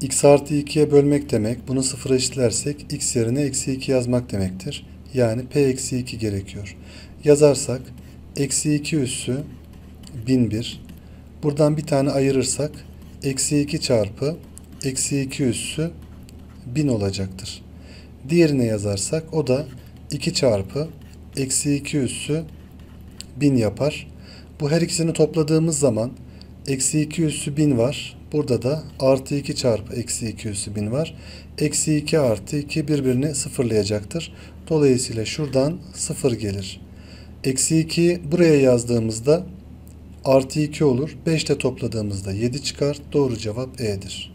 X artı 2'ye bölmek demek, bunu sıfıra eşitlersek x yerine eksi 2 yazmak demektir. Yani p eksi 2 gerekiyor. Yazarsak eksi 2 üssü 1001. Buradan bir tane ayırırsak eksi 2 çarpı eksi 2 üssü 1000 olacaktır. Diğerine yazarsak o da 2 çarpı eksi 2 üssü 1000 yapar. Bu her ikisini topladığımız zaman eksi 2 üssü 1000 var. Burada da artı 2 çarpı eksi 2 üssü 1000 var. Eksi 2 artı 2 birbirini sıfırlayacaktır. Dolayısıyla şuradan 0 gelir. Eksi 2 buraya yazdığımızda artı 2 olur. 5 ile topladığımızda 7 çıkar. Doğru cevap E'dir.